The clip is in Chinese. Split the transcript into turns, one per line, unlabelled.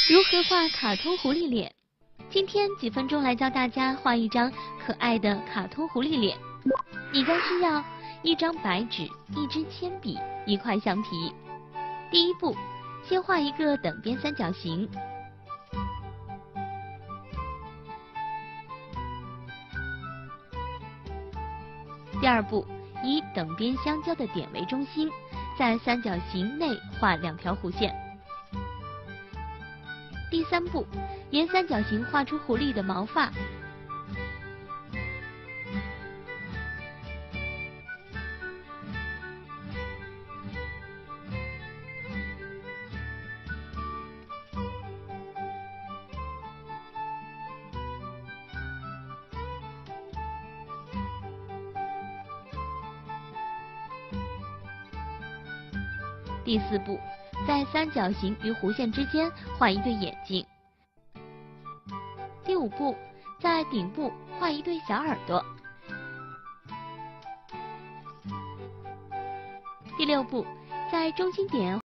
如何画卡通狐狸脸？今天几分钟来教大家画一张可爱的卡通狐狸脸。你将需要一张白纸、一支铅笔、一块橡皮。第一步，先画一个等边三角形。第二步，以等边相交的点为中心，在三角形内画2条弧线。第三步，沿三角形画出狐狸的毛发。第四步，在三角形与弧线之间画一对眼睛。第五步，在顶部画一对小耳朵。第六步，在中心点